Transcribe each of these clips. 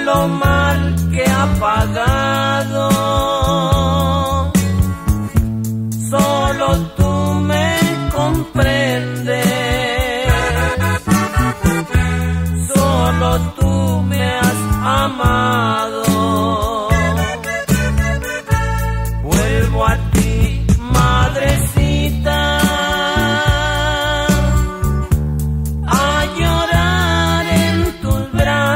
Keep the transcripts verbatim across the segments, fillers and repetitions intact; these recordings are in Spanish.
lo mal que ha pagado. Solo tú me comprendes, solo tú me has amado. Vuelvo a ti, madrecita, a llorar en tus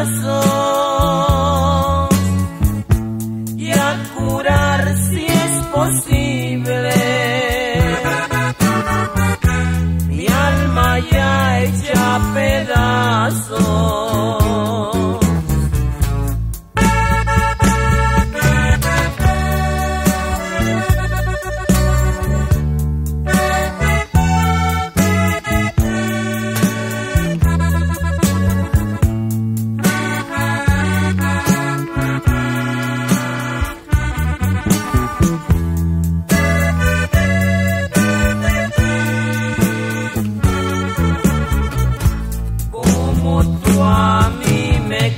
brazos y a curar si es posible mi alma ya hecha pedazos. A mí me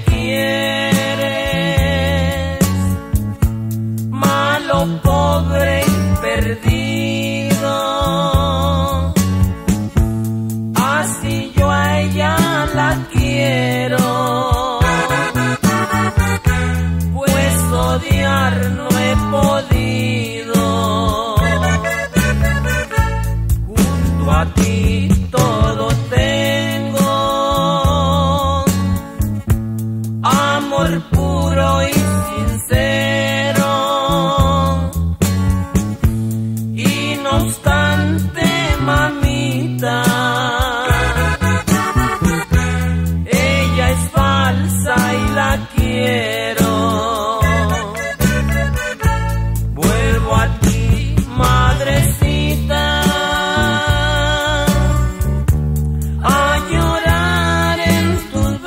quieres, malo, pobre y perdido, así yo a ella la quiero, pues odiar no he podido. Junto a ti todo tengo, amor puro y sincero, y no obstante, mamita, ella es falsa y la quiero. Vuelvo a ti, madrecita, a llorar en tus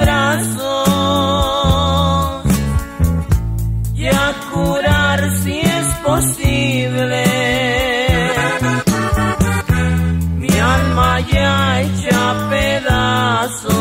brazos y a curar si es posible mi alma ya hecha pedazos.